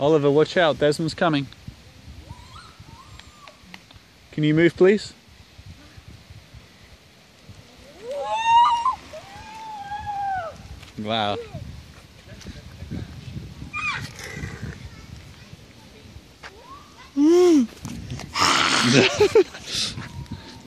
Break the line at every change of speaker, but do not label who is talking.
Oliver, watch out, Desmond's coming. Can you move, please? Wow.